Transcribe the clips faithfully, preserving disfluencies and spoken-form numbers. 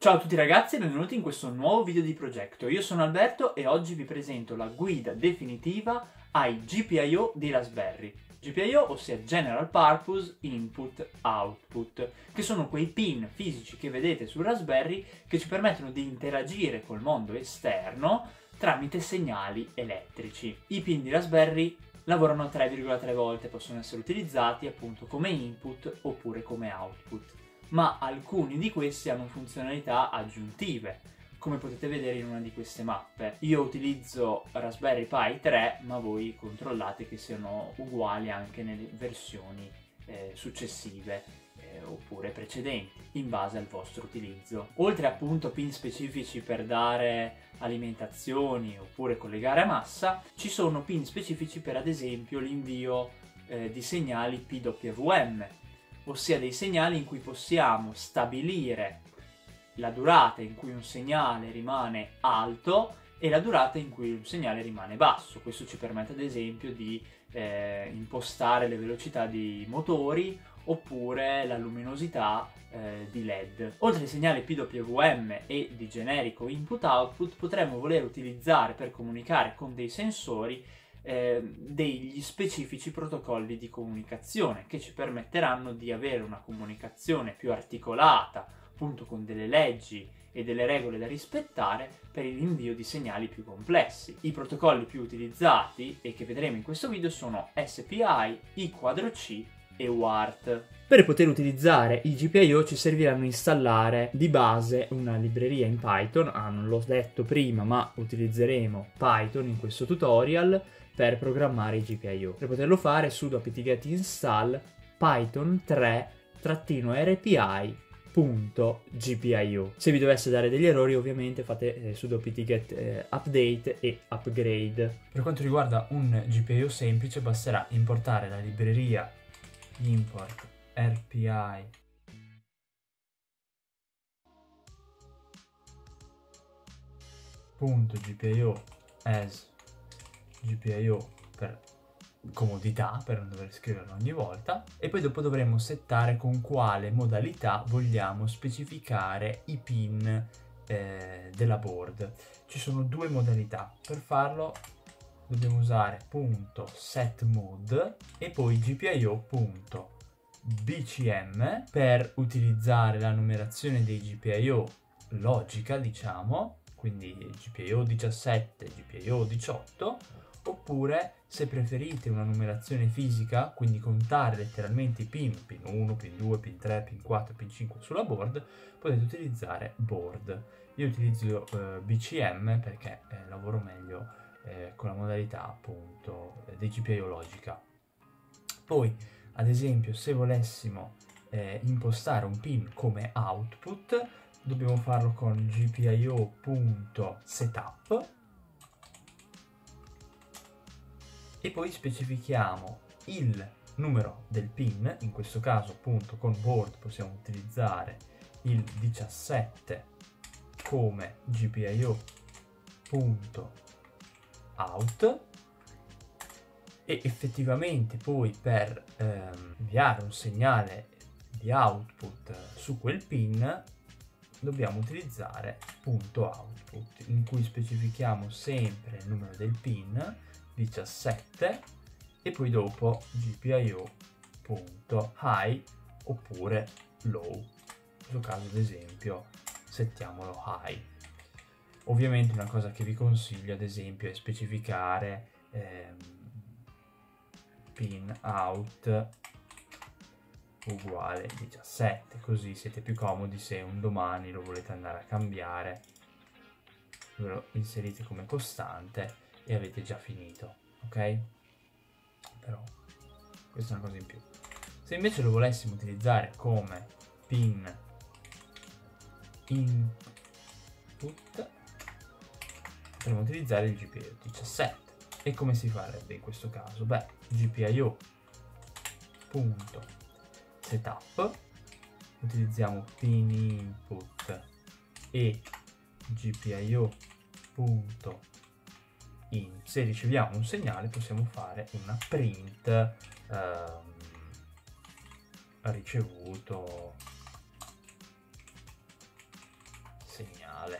Ciao a tutti ragazzi e benvenuti in questo nuovo video di progetto. Io sono Alberto e oggi vi presento la guida definitiva ai G P I O di Raspberry. G P I O, ossia General Purpose Input Output, che sono quei pin fisici che vedete su Raspberry che ci permettono di interagire col mondo esterno tramite segnali elettrici. I pin di Raspberry lavorano tre virgola tre volte, possono essere utilizzati appunto come input oppure come output. Ma alcuni di questi hanno funzionalità aggiuntive, come potete vedere in una di queste mappe. Io utilizzo Raspberry Pi tre, ma voi controllate che siano uguali anche nelle versioni eh, successive eh, oppure precedenti, in base al vostro utilizzo. Oltre appunto pin specifici per dare alimentazioni oppure collegare a massa, ci sono pin specifici per ad esempio l'invio eh, di segnali P W M, ossia dei segnali in cui possiamo stabilire la durata in cui un segnale rimane alto e la durata in cui un segnale rimane basso. Questo ci permette ad esempio di eh, impostare le velocità dei motori oppure la luminosità eh, di L E D. Oltre ai segnali P W M e di generico input-output, potremmo voler utilizzare per comunicare con dei sensori Eh, degli specifici protocolli di comunicazione che ci permetteranno di avere una comunicazione più articolata, appunto con delle leggi e delle regole da rispettare per l'invio di segnali più complessi. I protocolli più utilizzati e che vedremo in questo video sono S P I, I quattro C e U A R T. Per poter utilizzare i G P I O ci serviranno installare di base una libreria in Python. Ah, non l'ho detto prima, ma utilizzeremo Python in questo tutorial per programmare i G P I O. Per poterlo fare sudo apt-get install python tre R P I punto G P I O. Se vi dovesse dare degli errori ovviamente fate eh, sudo apt-get eh, update e upgrade. Per quanto riguarda un G P I O semplice basterà importare la libreria import R P I punto G P I O as G P I O per comodità, per non dover scriverlo ogni volta, e poi dopo dovremo settare con quale modalità vogliamo specificare i pin eh, della board. Ci sono due modalità. Per farlo dobbiamo usare .setMode e poi G P I O.bcm per utilizzare la numerazione dei G P I O logica, diciamo, quindi G P I O diciassette, G P I O diciotto, oppure se preferite una numerazione fisica, quindi contare letteralmente i pin, pin uno, pin due, pin tre, pin quattro, pin cinque sulla board, potete utilizzare board. Io utilizzo eh, B C M perché eh, lavoro meglio eh, con la modalità appunto eh, dei G P I O logica. Poi ad esempio se volessimo eh, impostare un pin come output, dobbiamo farlo con G P I O.setup e poi specifichiamo il numero del pin. In questo caso appunto con board possiamo utilizzare il diciassette come G P I O.out e effettivamente poi per ehm, inviare un segnale di output su quel pin dobbiamo utilizzare .output, in cui specifichiamo sempre il numero del pin diciassette e poi dopo G P I O.high oppure low. In questo caso ad esempio settiamolo high. Ovviamente una cosa che vi consiglio ad esempio è specificare ehm, pin out uguale diciassette, così siete più comodi se un domani lo volete andare a cambiare, ve lo inserite come costante e avete già finito, ok? Però questa è una cosa in più. Se invece lo volessimo utilizzare come pin input, potremmo utilizzare il G P I O diciassette. E come si farebbe in questo caso? Beh, G P I O.setup, utilizziamo pin input e G P I O.in. Se riceviamo un segnale possiamo fare una print ehm, ricevuto segnale.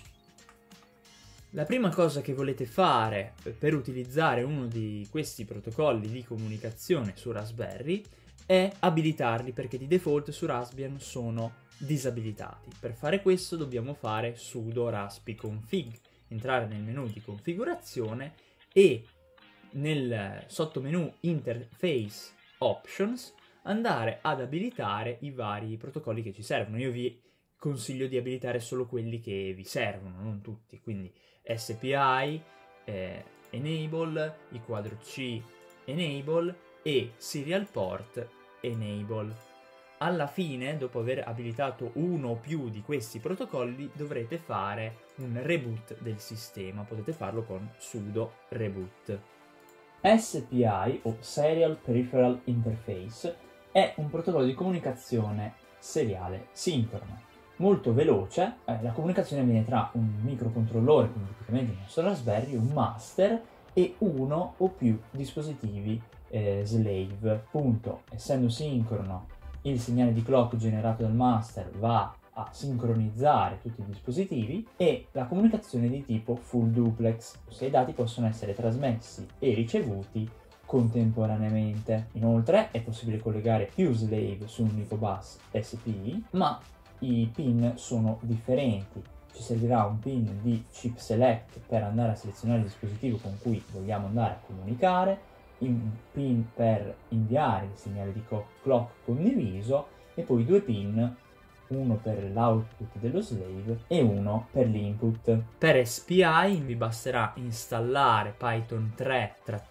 La prima cosa che volete fare per utilizzare uno di questi protocolli di comunicazione su Raspberry è abilitarli, perché di default su Raspbian sono disabilitati. Per fare questo dobbiamo fare sudo raspi-config, entrare nel menu di configurazione e nel sottomenu Interface Options andare ad abilitare i vari protocolli che ci servono. Io vi consiglio di abilitare solo quelli che vi servono, non tutti, quindi S P I, eh, Enable, I quattro C Enable e Serial Port Enable. Alla fine, dopo aver abilitato uno o più di questi protocolli, dovrete fare un reboot del sistema. Potete farlo con sudo reboot. S P I o Serial Peripheral Interface è un protocollo di comunicazione seriale sincrono. Molto veloce, eh, la comunicazione avviene tra un microcontrollore, quindi tipicamente il nostro Raspberry, un master e uno o più dispositivi eh, slave. Appunto, essendo sincrono, il segnale di clock generato dal master va a sincronizzare tutti i dispositivi e la comunicazione è di tipo full duplex, ossia i dati possono essere trasmessi e ricevuti contemporaneamente. Inoltre è possibile collegare più slave su un unico bus S P I, ma i pin sono differenti. Ci servirà un pin di chip select per andare a selezionare il dispositivo con cui vogliamo andare a comunicare, un pin per inviare il segnale di clock condiviso e poi due pin, uno per l'output dello slave e uno per l'input. Per S P I vi basterà installare Python tre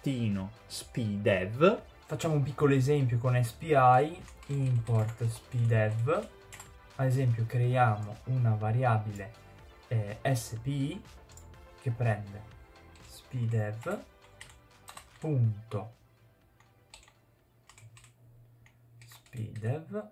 spdev. Facciamo un piccolo esempio con S P I, import spdev. Ad esempio creiamo una variabile eh, S P I che prende spdev punto spdev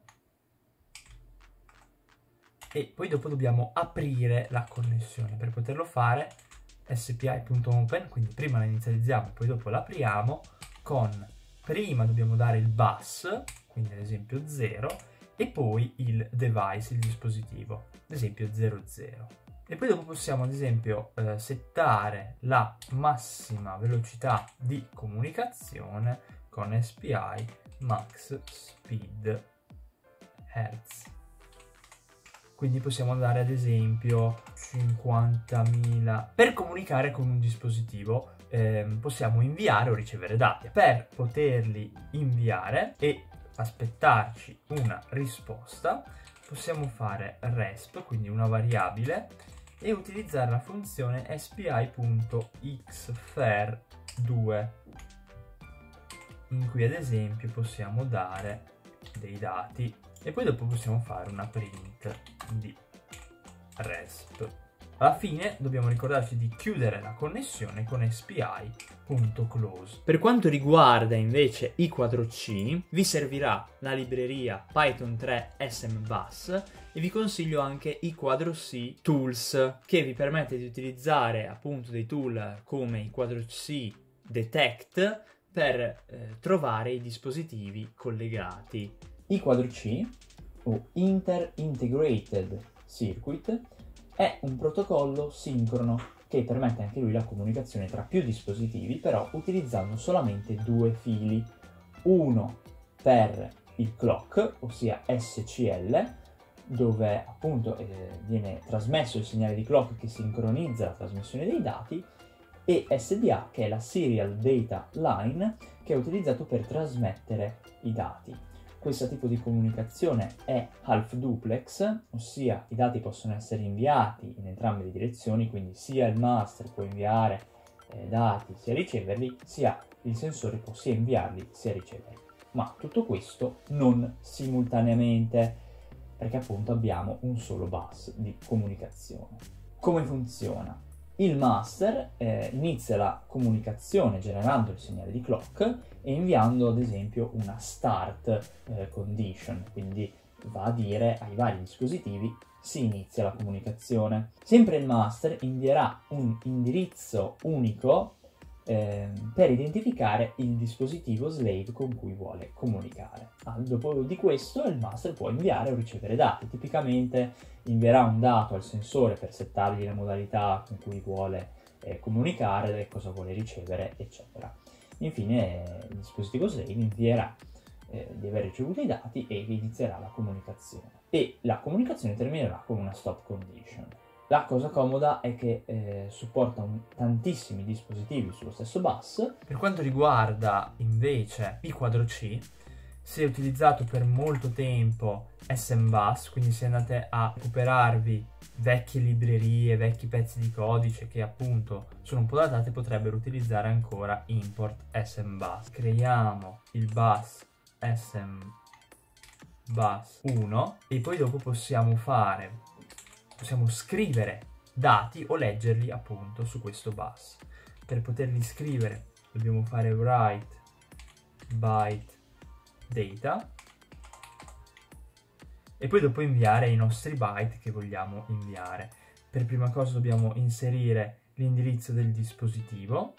e poi dopo dobbiamo aprire la connessione. Per poterlo fare spi.open, quindi prima la inizializziamo poi dopo l'apriamo con, prima dobbiamo dare il bus, quindi ad esempio zero, e poi il device, il dispositivo, ad esempio zero zero. E poi dopo possiamo ad esempio eh, settare la massima velocità di comunicazione con S P I max speed hertz. Quindi possiamo andare ad esempio cinquantamila. Per comunicare con un dispositivo eh, possiamo inviare o ricevere dati. Per poterli inviare e aspettarci una risposta possiamo fare resp, quindi una variabile, e utilizzare la funzione spi.xfer due, in cui ad esempio possiamo dare dei dati e poi dopo possiamo fare una print di resp. Alla fine dobbiamo ricordarci di chiudere la connessione con spi.close. Per quanto riguarda invece I quattro C, vi servirà la libreria Python tre SMBus e vi consiglio anche I quattro C Tools, che vi permette di utilizzare appunto dei tool come I quattro C Detect per eh, trovare i dispositivi collegati. I quattro C o Inter Integrated Circuit è un protocollo sincrono che permette anche lui la comunicazione tra più dispositivi, però utilizzando solamente due fili, uno per il clock, ossia S C L, dove appunto eh, viene trasmesso il segnale di clock che sincronizza la trasmissione dei dati, e S D A, che è la Serial Data Line, che è utilizzato per trasmettere i dati. Questo tipo di comunicazione è half duplex, ossia i dati possono essere inviati in entrambe le direzioni, quindi sia il master può inviare eh, dati sia riceverli, sia il sensore può sia inviarli sia riceverli. Ma tutto questo non simultaneamente, perché appunto abbiamo un solo bus di comunicazione. Come funziona? Il master eh, inizia la comunicazione generando il segnale di clock e inviando ad esempio una start eh, condition, quindi va a dire ai vari dispositivi si inizia la comunicazione. Sempre il master invierà un indirizzo unico eh, per identificare il dispositivo slave con cui vuole comunicare. Ah, dopo di questo il master può inviare o ricevere dati. Tipicamente invierà un dato al sensore per settargli la modalità con cui vuole eh, comunicare, cosa vuole ricevere, eccetera. Infine eh, il dispositivo slave invierà eh, di aver ricevuto i dati e inizierà la comunicazione. E la comunicazione terminerà con una stop condition. La cosa comoda è che eh, supporta un, tantissimi dispositivi sullo stesso bus. Per quanto riguarda invece il quadro C, si è utilizzato per molto tempo S M Bus, quindi se andate a recuperarvi vecchie librerie, vecchi pezzi di codice che appunto sono un po' datate, potrebbero utilizzare ancora import S M Bus. Creiamo il bus S M Bus uno e poi dopo possiamo fare possiamo scrivere dati o leggerli appunto su questo bus. Per poterli scrivere dobbiamo fare write byte data e poi dopo inviare i nostri byte che vogliamo inviare. Per prima cosa dobbiamo inserire l'indirizzo del dispositivo,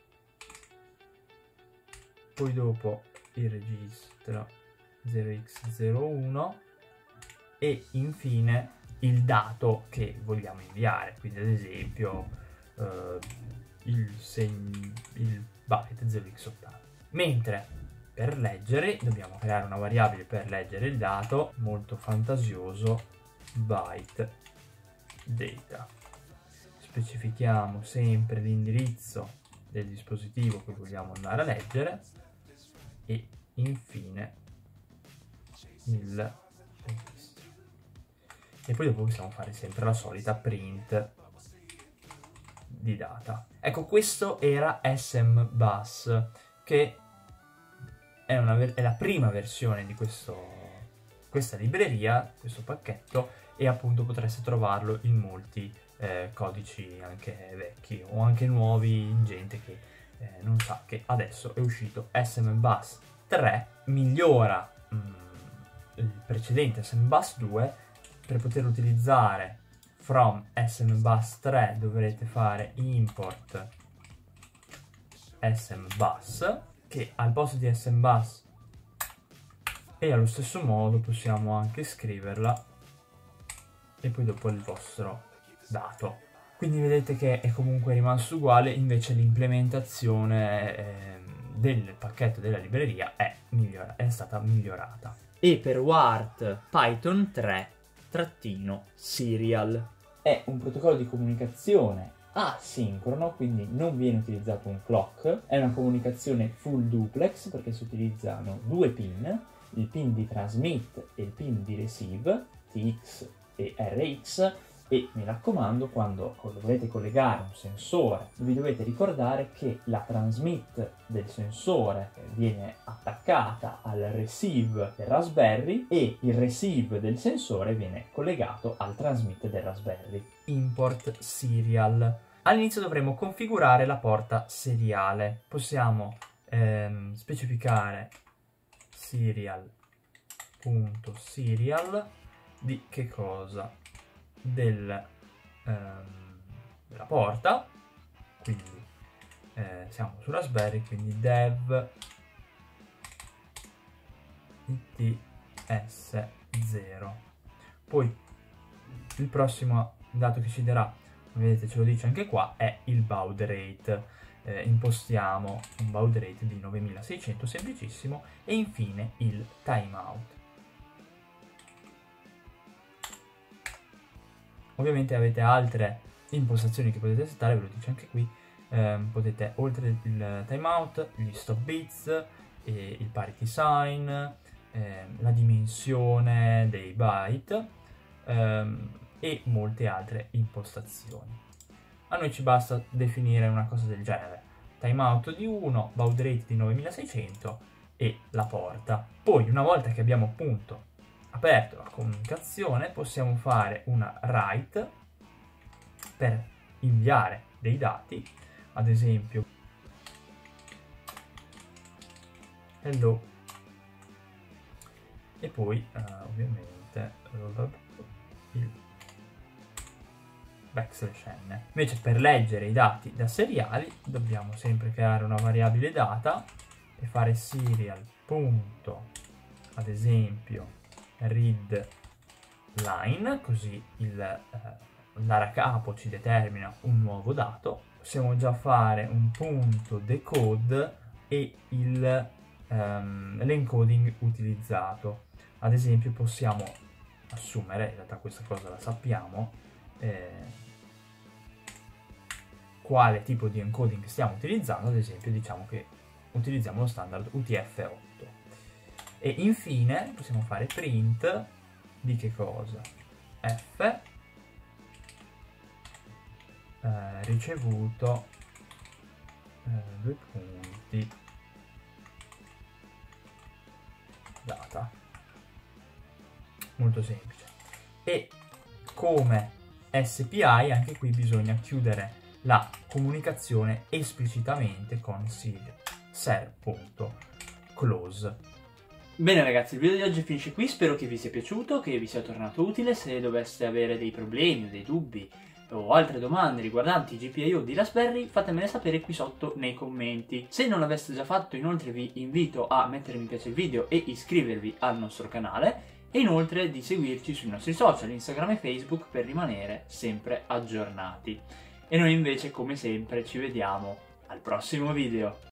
poi dopo il registro zero x zero uno e infine il dato che vogliamo inviare, quindi ad esempio eh, il, segno, il byte zero x ottanta. Mentre per leggere dobbiamo creare una variabile per leggere il dato, molto fantasioso, byte data. Specifichiamo sempre l'indirizzo del dispositivo che vogliamo andare a leggere e infine il registro. E poi dopo possiamo fare sempre la solita print di data. Ecco, questo era S M Bus, che è, una è la prima versione di questo, questa libreria, questo pacchetto, e appunto potreste trovarlo in molti eh, codici anche vecchi o anche nuovi, in gente che eh, non sa che adesso è uscito S M Bus tre, migliora mh, il precedente S M Bus due. Per poter utilizzare from S M Bus tre dovrete fare import S M Bus, che al posto di S M Bus, e allo stesso modo possiamo anche scriverla e poi dopo il vostro dato. Quindi vedete che è comunque rimasto uguale, invece l'implementazione eh, del pacchetto della libreria è, migliora, è stata migliorata. E per Wart Python tre trattino serial. È un protocollo di comunicazione asincrono, quindi non viene utilizzato un clock, è una comunicazione full duplex perché si utilizzano due pin, il pin di transmit e il pin di receive, T X e R X, e mi raccomando, quando volete collegare un sensore vi dovete ricordare che la transmit del sensore viene attaccata al receive del Raspberry e il receive del sensore viene collegato al transmit del Raspberry. Import serial. All'inizio dovremo configurare la porta seriale. Possiamo ehm, specificare serial.serial di che cosa? Del, ehm, della porta, quindi eh, siamo su Raspberry, quindi dev I T S zero. Poi il prossimo dato che ci darà, vedete ce lo dice anche qua, è il baud rate. Eh, impostiamo un baud rate di novemilaseicento, semplicissimo, e infine il timeout. Ovviamente avete altre impostazioni che potete settare, ve lo dice anche qui. Eh, potete, oltre il timeout, gli stop bits, eh, il parity sign, eh, la dimensione dei byte ehm, e molte altre impostazioni. A noi ci basta definire una cosa del genere: timeout di uno, baud rate di novemilaseicento e la porta. Poi, una volta che abbiamo appunto aperto la comunicazione, possiamo fare una write per inviare dei dati, ad esempio hello, e poi uh, ovviamente il backslash n. Invece per leggere i dati da seriali dobbiamo sempre creare una variabile data e fare serial punto, ad esempio, read line, così il, eh, andare a capo ci determina un nuovo dato. Possiamo già fare un punto decode e il, um, l'encoding utilizzato. Ad esempio possiamo assumere, in realtà questa cosa la sappiamo, eh, quale tipo di encoding stiamo utilizzando. Ad esempio diciamo che utilizziamo lo standard U T F otto. E infine possiamo fare print di che cosa? F eh, ricevuto eh, due punti data. Molto semplice. E come S P I anche qui bisogna chiudere la comunicazione esplicitamente con ser.close. Bene ragazzi, il video di oggi finisce qui, spero che vi sia piaciuto, che vi sia tornato utile. Se doveste avere dei problemi o dei dubbi o altre domande riguardanti i G P I O di Raspberry, fatemele sapere qui sotto nei commenti. Se non l'aveste già fatto, inoltre vi invito a mettere mi piace al video e iscrivervi al nostro canale, e inoltre di seguirci sui nostri social, Instagram e Facebook, per rimanere sempre aggiornati. E noi invece, come sempre, ci vediamo al prossimo video.